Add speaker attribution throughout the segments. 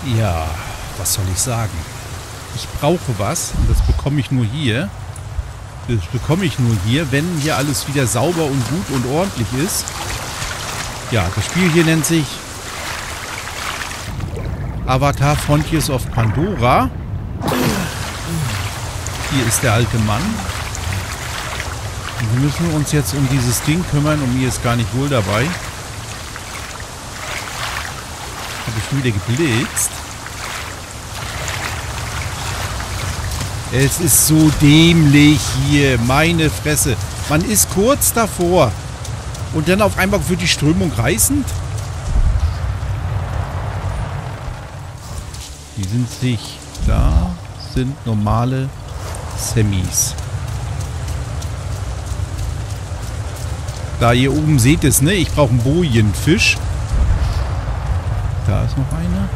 Speaker 1: Ja, was soll ich sagen? Ich brauche was und das bekomme ich nur hier. Das bekomme ich nur hier, wenn hier alles wieder sauber und gut und ordentlich ist. Ja, das Spiel hier nennt sich Avatar Frontiers of Pandora. Hier ist der alte Mann. Und wir müssen uns jetzt um dieses Ding kümmern und mir ist gar nicht wohl dabei. Habe ich schon wieder geblitzt. Es ist so dämlich hier. Meine Fresse. Man ist kurz davor. Und dann auf einmal wird die Strömung reißend. Die sind sich... Da sind normale Semis. Da ihr oben seht es, ne? Ich brauche einen Bojenfisch. Da ist noch einer.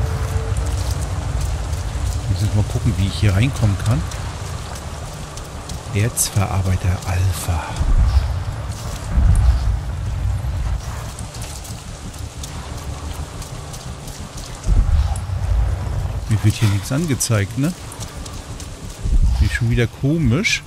Speaker 1: Ich muss mal gucken, wie ich hier reinkommen kann. Erzverarbeiter Alpha. Mir wird hier nichts angezeigt, ne? Ist schon wieder komisch.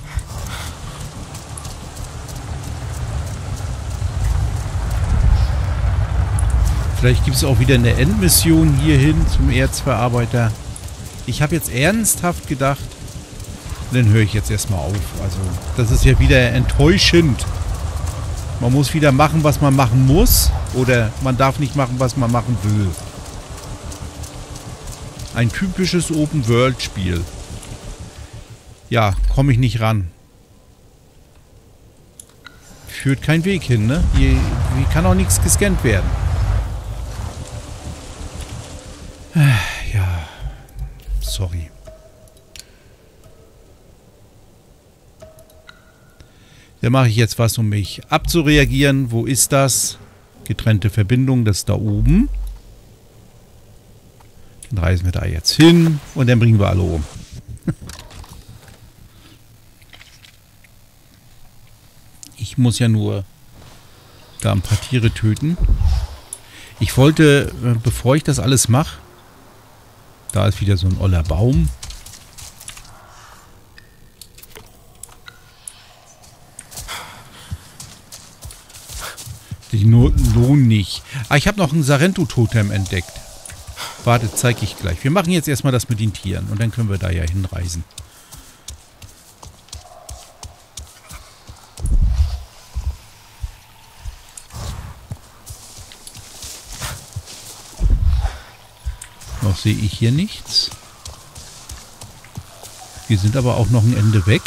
Speaker 1: Vielleicht gibt es auch wieder eine Endmission hierhin zum Erzverarbeiter. Ich habe jetzt ernsthaft gedacht, dann höre ich jetzt erstmal auf. Also, das ist ja wieder enttäuschend. Man muss wieder machen, was man machen muss. Oder man darf nicht machen, was man machen will. Ein typisches Open-World-Spiel. Ja, komme ich nicht ran. Führt kein Weg hin, ne? Hier kann auch nichts gescannt werden. Ja, sorry. Da mache ich jetzt was, um mich abzureagieren. Wo ist das? Getrennte Verbindung, das ist da oben. Dann reisen wir da jetzt hin und dann bringen wir alle um. Ich muss ja nur da ein paar Tiere töten. Ich wollte, bevor ich das alles mache, da ist wieder so ein oller Baum. Die lohnen nicht. Ah, ich habe noch ein Sarento-Totem entdeckt. Warte, zeige ich gleich. Wir machen jetzt erstmal das mit den Tieren und dann können wir da ja hinreisen. Noch sehe ich hier nichts. Wir sind aber auch noch ein Ende weg.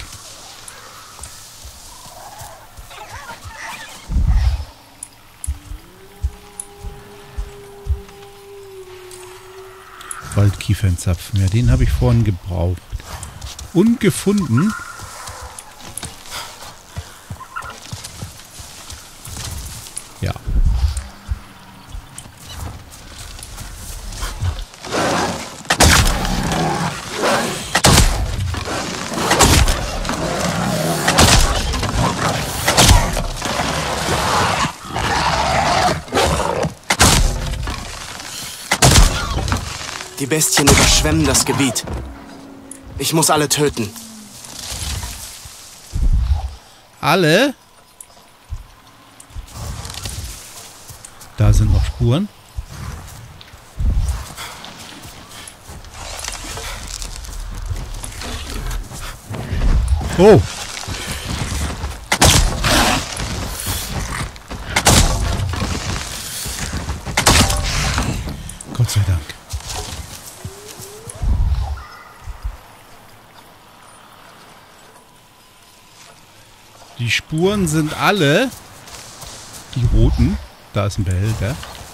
Speaker 1: Waldkiefernzapfen. Ja, den habe ich vorhin gebraucht. Und gefunden. Ja.
Speaker 2: Die Bestien überschwemmen das Gebiet. Ich muss alle töten.
Speaker 1: Alle? Da sind noch Spuren. Oh! Gott sei Dank. Die Spuren sind alle die roten. Da ist ein Behälter.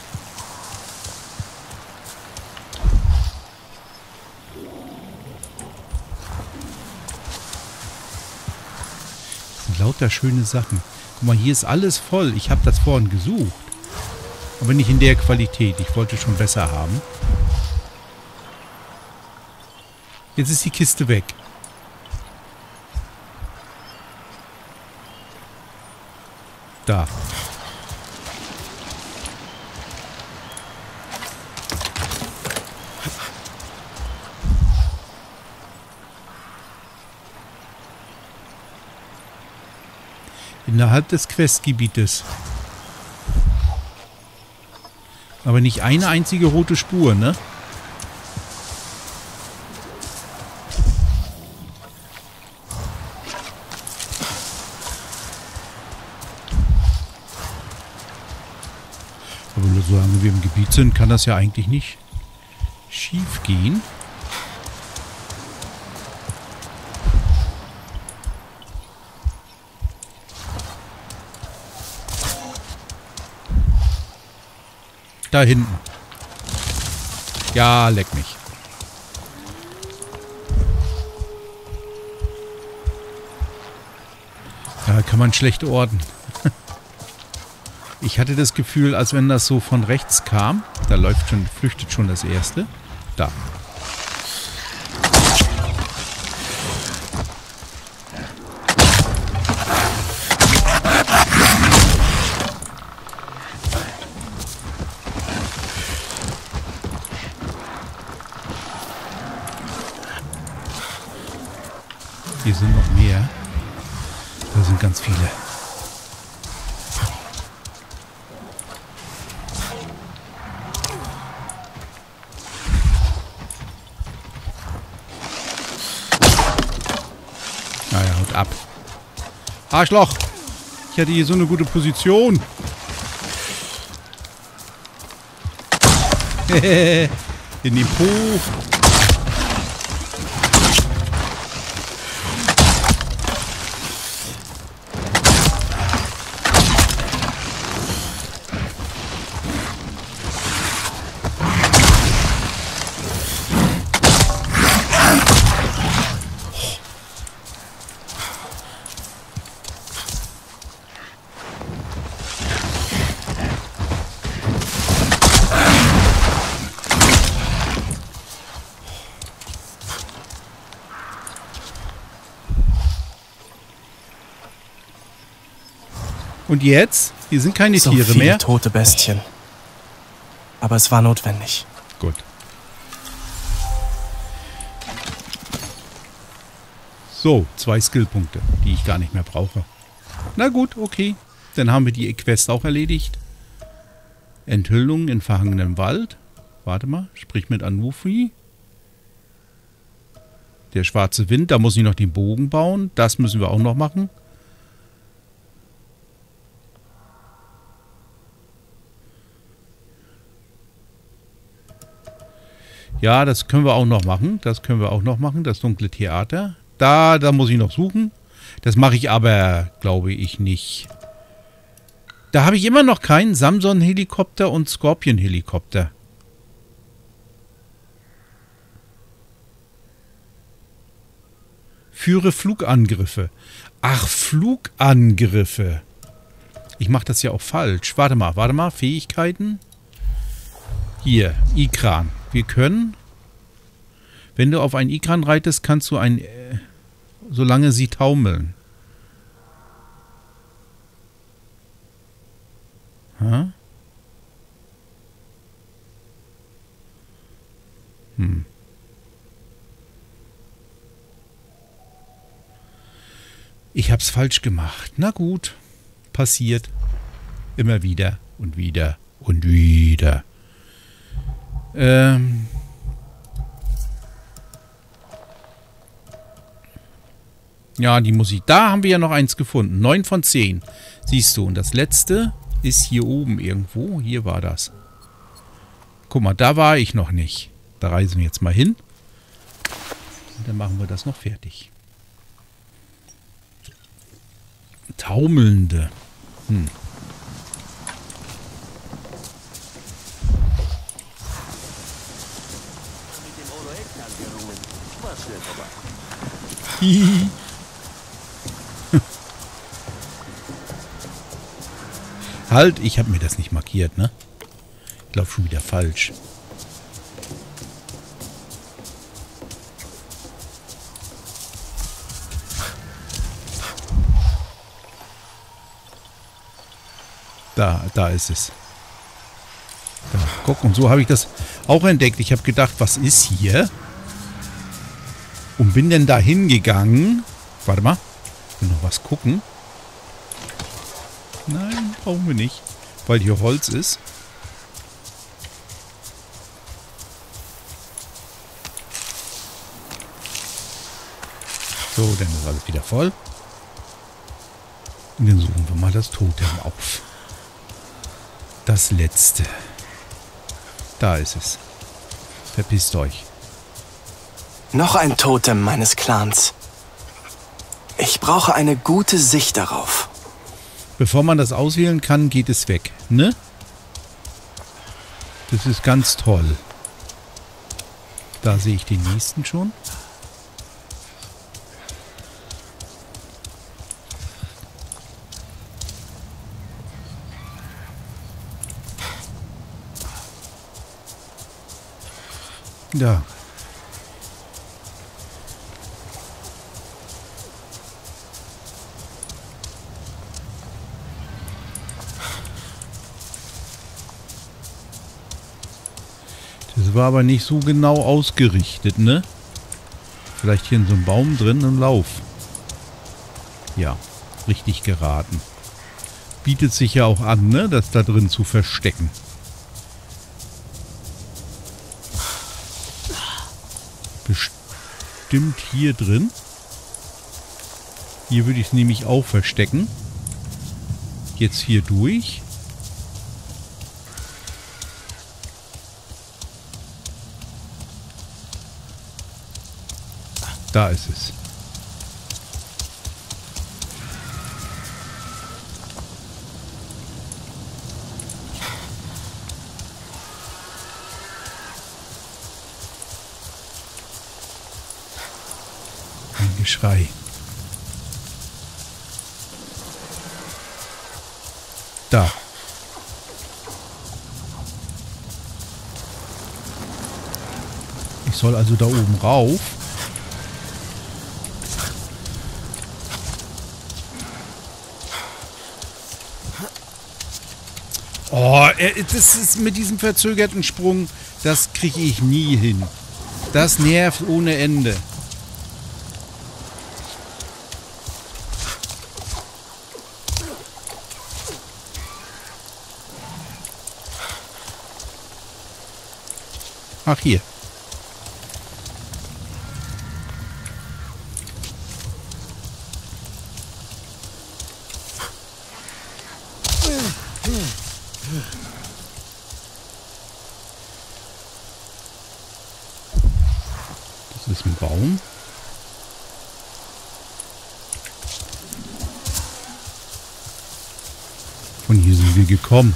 Speaker 1: Das sind lauter schöne Sachen. Guck mal, hier ist alles voll. Ich habe das vorhin gesucht. Aber nicht in der Qualität. Ich wollte schon besser haben. Jetzt ist die Kiste weg. Da. Innerhalb des Questgebietes. Aber nicht eine einzige rote Spur, ne? Aber solange wir im Gebiet sind, kann das ja eigentlich nicht schief gehen. Da hinten. Ja, leck mich. Da kann man schlecht orten. Ich hatte das Gefühl, als wenn das so von rechts kam. Da läuft schon, flüchtet schon das erste. Da. Hier sind noch mehr. Da sind ganz viele. Naja, haut ab. Arschloch! Ich hatte hier so eine gute Position. In den Po. Und jetzt? Hier sind keine Tiere
Speaker 2: viele
Speaker 1: mehr.
Speaker 2: Tote Bestien. Aber es war notwendig.
Speaker 1: Gut. So, 2 Skillpunkte, die ich gar nicht mehr brauche. Na gut, okay. Dann haben wir die Quest auch erledigt. Enthüllung in verhangenem Wald. Warte mal, sprich mit Anufi. Der schwarze Wind, da muss ich noch den Bogen bauen. Das müssen wir auch noch machen. Ja, das können wir auch noch machen. Das können wir auch noch machen. Das dunkle Theater. Da muss ich noch suchen. Das mache ich aber, glaube ich, nicht. Da habe ich immer noch keinen Samson-Helikopter und Scorpion-Helikopter. Führe Flugangriffe. Ach, Flugangriffe. Ich mache das ja auch falsch. Warte mal. Fähigkeiten. Hier, Ikran. Wir können, wenn du auf einen Ikran reitest, kannst du solange sie taumeln. Ha? Ich hab's falsch gemacht. Na gut, passiert. Immer wieder und wieder und wieder. Ja, die Musik. Da haben wir ja noch eins gefunden. 9 von 10. Siehst du. Und das letzte ist hier oben irgendwo. Hier war das. Guck mal, da war ich noch nicht. Da reisen wir jetzt mal hin. Und dann machen wir das noch fertig. Taumelnde. Halt, ich habe mir das nicht markiert, ne? Ich glaube schon wieder falsch. Da ist es. Da, guck, und so habe ich das auch entdeckt. Ich habe gedacht, was ist hier? Und bin dann da hingegangen. Warte mal. Ich will noch was gucken. Nein, brauchen wir nicht. Weil hier Holz ist. So, dann ist alles wieder voll. Und dann suchen wir mal das Totem auf. Das letzte. Da ist es. Verpisst euch.
Speaker 2: Noch ein Totem meines Clans. Ich brauche eine gute Sicht darauf.
Speaker 1: Bevor man das auswählen kann, geht es weg, ne? Das ist ganz toll. Da sehe ich den nächsten schon. Da. Das war aber nicht so genau ausgerichtet, ne? Vielleicht hier in so einem Baum drin im Lauf. Ja, richtig geraten. Bietet sich ja auch an, ne? Das da drin zu verstecken. Bestimmt hier drin. Hier würde ich es nämlich auch verstecken. Jetzt hier durch. Da ist es. Ein Geschrei. Da. Ich soll also da oben rauf. Oh, das ist mit diesem verzögerten Sprung, das kriege ich nie hin. Das nervt ohne Ende. Ach, hier. Das ist ein Baum. Von hier sind wir gekommen.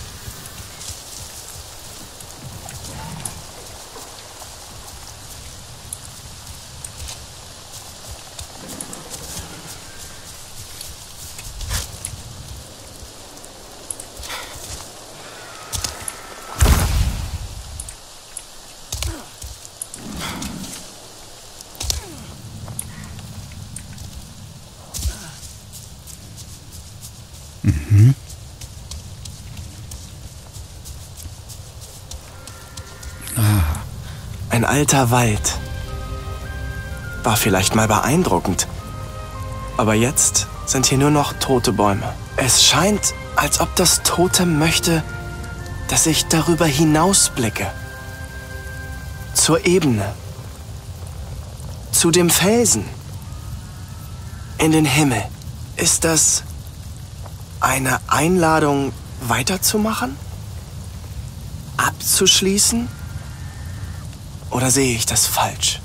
Speaker 1: Mhm. Ah.
Speaker 2: Ein alter Wald. War vielleicht mal beeindruckend. Aber jetzt sind hier nur noch tote Bäume. Es scheint, als ob das Totem möchte, dass ich darüber hinausblicke. Zur Ebene. Zu dem Felsen. In den Himmel. Ist das eine Einladung, weiterzumachen? Abzuschließen? Oder sehe ich das falsch?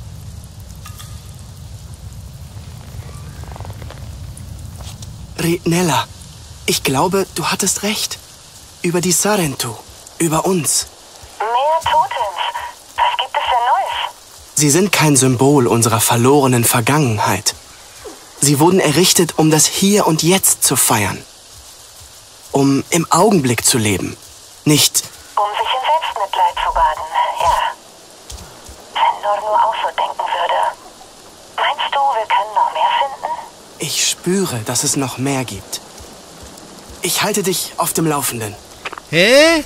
Speaker 2: Rietnella, ich glaube, du hattest recht. Über die Sarentu. Über uns.
Speaker 3: Mehr Totems. Was gibt es denn Neues?
Speaker 2: Sie sind kein Symbol unserer verlorenen Vergangenheit. Sie wurden errichtet, um das Hier und Jetzt zu feiern. Um im Augenblick zu leben. Nicht...
Speaker 3: Um sich in Selbstmitleid zu baden, ja. Wenn Nornu auch so denken würde. Meinst du, wir können noch mehr finden?
Speaker 2: Ich spüre, dass es noch mehr gibt. Ich halte dich auf dem Laufenden.
Speaker 1: Hä?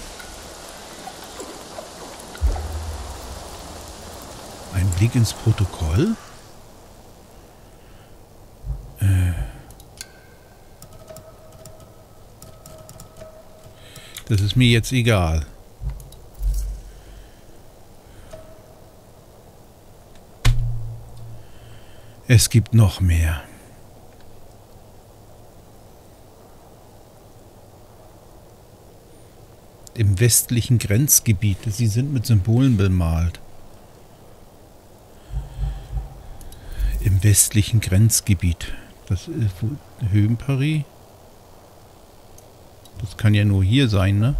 Speaker 1: Ein Blick ins Protokoll? Das ist mir jetzt egal. Es gibt noch mehr. Im westlichen Grenzgebiet. Sie sind mit Symbolen bemalt. Im westlichen Grenzgebiet. Das ist Höhenparis. Das kann ja nur hier sein, ne?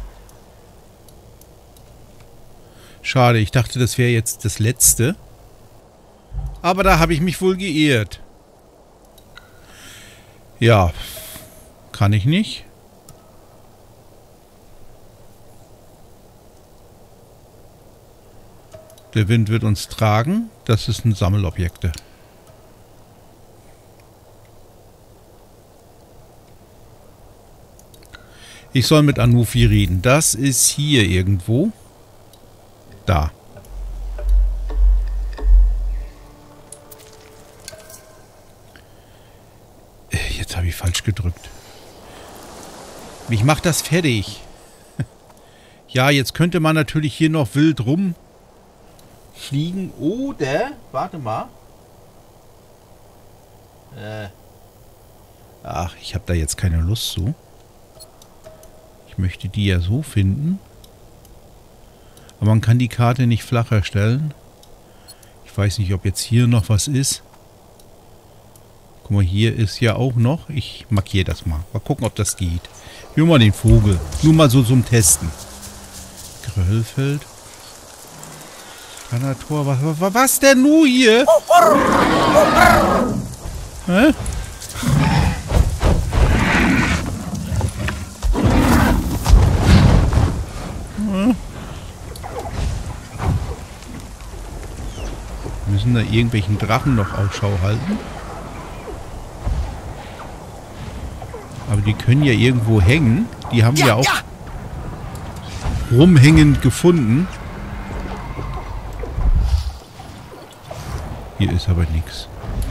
Speaker 1: Schade, ich dachte, das wäre jetzt das letzte. Aber da habe ich mich wohl geirrt. Ja, kann ich nicht. Der Wind wird uns tragen. Das ist ein Sammelobjekte. Ich soll mit Anufi reden. Das ist hier irgendwo. Da. Jetzt habe ich falsch gedrückt. Ich mache das fertig. Ja, jetzt könnte man natürlich hier noch wild rumfliegen. Oder, warte mal. Ach, ich habe da jetzt keine Lust zu. Ich möchte die ja so finden. Aber man kann die Karte nicht flacher stellen. Ich weiß nicht, ob jetzt hier noch was ist. Guck mal, hier ist ja auch noch. Ich markiere das mal. Mal gucken, ob das geht. Nur mal den Vogel. Nur mal so zum Testen. Gröllfeld. Kanator. Was denn nun hier? Hä? Müssen da irgendwelchen Drachen noch Ausschau halten? Aber die können ja irgendwo hängen. Die haben wir ja auch rumhängend gefunden. Hier ist aber nichts.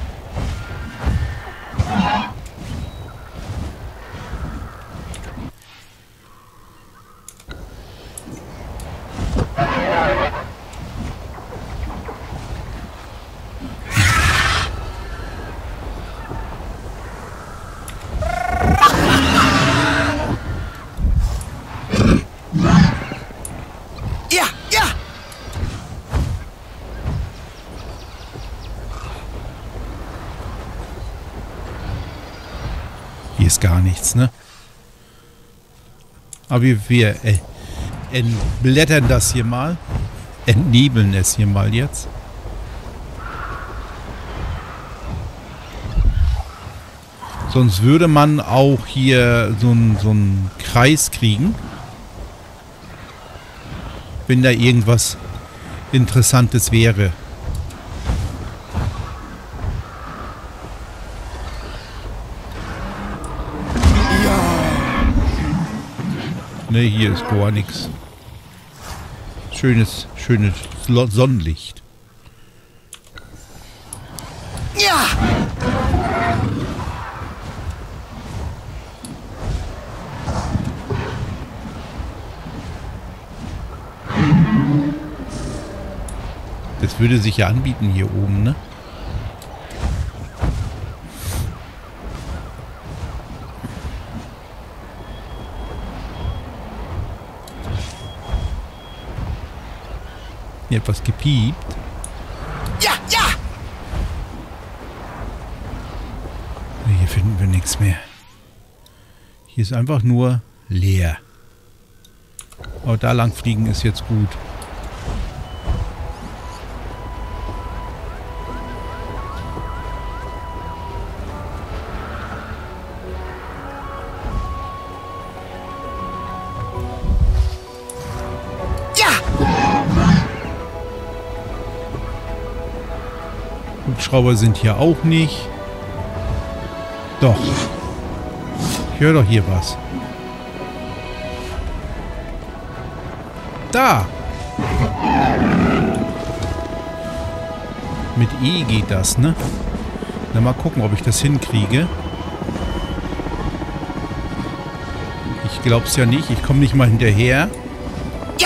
Speaker 1: Ist gar nichts, ne? Aber wir entblättern das hier mal. Entnebeln es hier mal jetzt. Sonst würde man auch hier so einen Kreis kriegen. Wenn da irgendwas Interessantes wäre. Ne, hier ist gar nichts. Schönes Sonnenlicht.
Speaker 2: Ja!
Speaker 1: Das würde sich ja anbieten hier oben, ne? Hier etwas gepiept.
Speaker 2: Ja, ja!
Speaker 1: Hier finden wir nichts mehr. Hier ist einfach nur leer. Aber da lang fliegen ist jetzt gut. Hubschrauber sind hier auch nicht. Doch. Ich höre doch hier was. Da! Mit E geht das, ne? Na, mal gucken, ob ich das hinkriege. Ich Ich glaub's ja nicht. Ich komme nicht mal hinterher.
Speaker 2: Ja!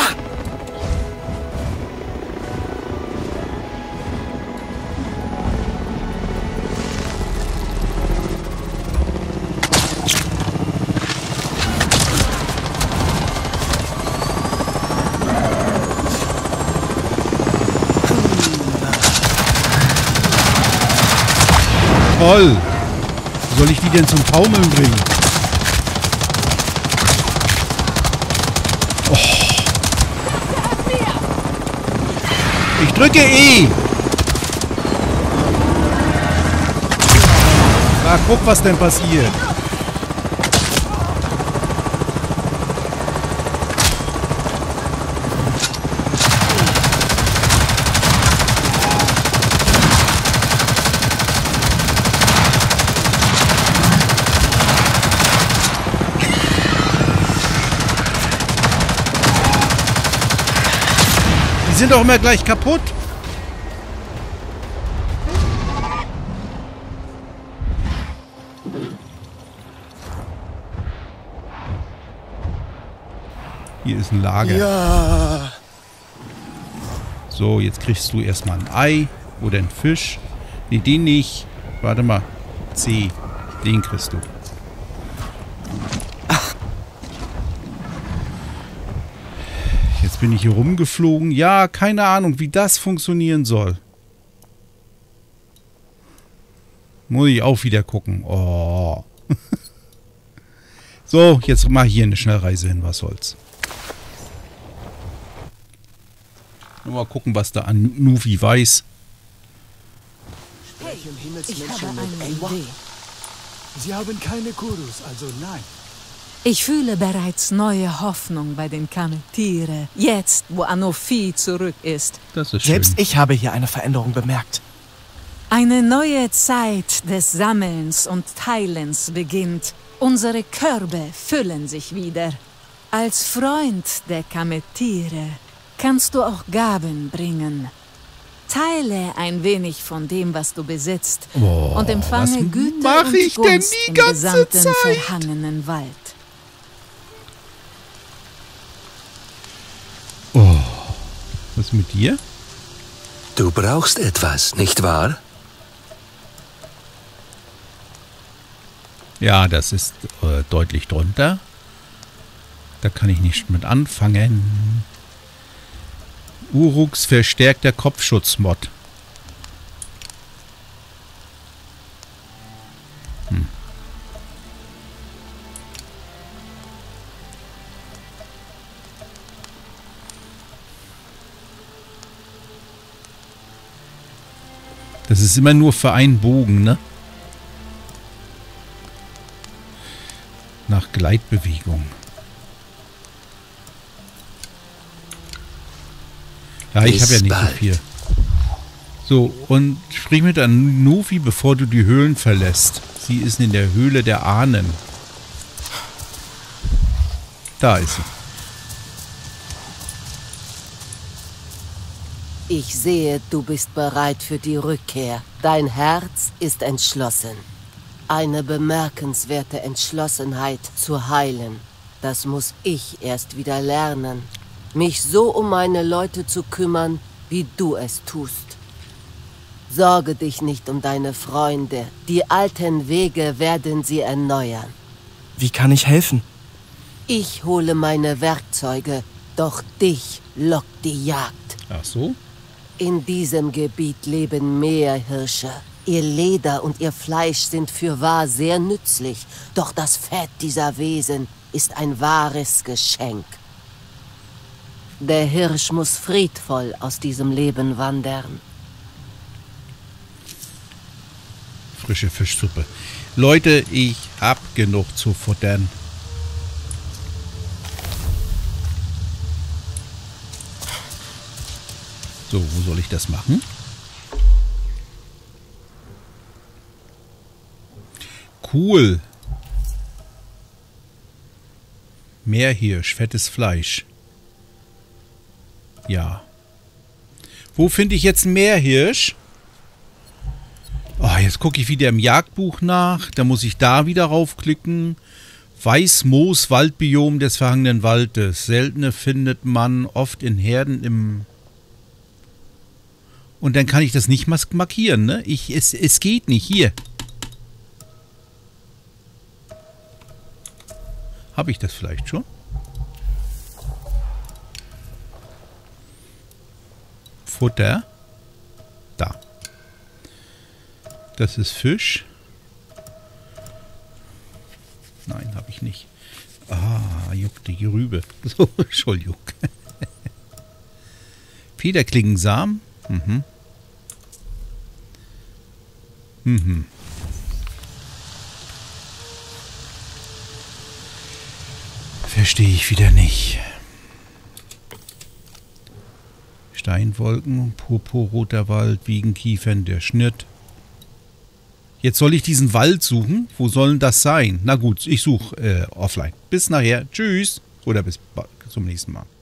Speaker 1: Toll! Wie soll ich die denn zum Taumeln bringen? Oh. Ich drücke E! Na, guck, was denn passiert. Die sind doch immer gleich kaputt. Hier ist ein Lager.
Speaker 2: Ja.
Speaker 1: So, jetzt kriegst du erstmal ein Ei oder einen Fisch. Nee, den nicht. Warte mal. C. Den kriegst du. Jetzt bin ich hier rumgeflogen. Ja, keine Ahnung, wie das funktionieren soll. Muss ich auch wieder gucken. Oh. So, jetzt mal hier eine Schnellreise hin. Was soll's. Nur mal gucken, was da an Nuvi weiß.
Speaker 4: Hey, ich habe eine Idee.
Speaker 5: Sie haben keine Kurus, also nein.
Speaker 4: Ich fühle bereits neue Hoffnung bei den Kametiere, jetzt, wo Anofi zurück ist.
Speaker 1: Das ist schön.
Speaker 2: Selbst ich habe hier eine Veränderung bemerkt.
Speaker 4: Eine neue Zeit des Sammelns und Teilens beginnt. Unsere Körbe füllen sich wieder. Als Freund der Kametiere kannst du auch Gaben bringen. Teile ein wenig von dem, was du besitzt, und empfange Güter und Gunst im gesamten verhangenen Wald.
Speaker 1: Oh, was ist mit dir?
Speaker 6: Du brauchst etwas, nicht wahr?
Speaker 1: Ja, das ist deutlich drunter. Da kann ich nicht mit anfangen. Uruks verstärkter Kopfschutzmod. Das ist immer nur für einen Bogen, ne? Nach Gleitbewegung. Ja, ich habe ja nicht so viel. So, und sprich mit Anofi, bevor du die Höhlen verlässt. Sie ist in der Höhle der Ahnen. Da ist sie.
Speaker 7: Ich sehe, du bist bereit für die Rückkehr. Dein Herz ist entschlossen. Eine bemerkenswerte Entschlossenheit zu heilen. Das muss ich erst wieder lernen. Mich so um meine Leute zu kümmern, wie du es tust. Sorge dich nicht um deine Freunde. Die alten Wege werden sie erneuern.
Speaker 2: Wie kann ich helfen?
Speaker 7: Ich hole meine Werkzeuge, doch dich lockt die Jagd.
Speaker 1: Ach so?
Speaker 7: In diesem Gebiet leben Meerhirsche. Ihr Leder und ihr Fleisch sind fürwahr sehr nützlich, doch das Fett dieser Wesen ist ein wahres Geschenk. Der Hirsch muss friedvoll aus diesem Leben wandern.
Speaker 1: Frische Fischsuppe. Leute, ich hab genug zu futtern. So, wo soll ich das machen? Cool. Meerhirsch, fettes Fleisch. Ja. Wo finde ich jetzt einen Meerhirsch? Oh, jetzt gucke ich wieder im Jagdbuch nach. Da muss ich da wieder raufklicken. Weißmoos-Waldbiom des verhangenen Waldes. Seltene findet man oft in Herden im... Und dann kann ich das nicht markieren, ne? Es geht nicht. Hier. Habe ich das vielleicht schon? Futter. Da. Das ist Fisch. Nein, habe ich nicht. Ah, juckt die Rübe. So, Entschuldigung. Federklingensamen. Mhm. Mhm. Verstehe ich wieder nicht. Steinwolken, purpurroter Wald, Wiegenkiefern, der Schnitt. Jetzt soll ich diesen Wald suchen. Wo soll das sein? Na gut, ich suche offline. Bis nachher. Tschüss. Oder bis zum nächsten Mal.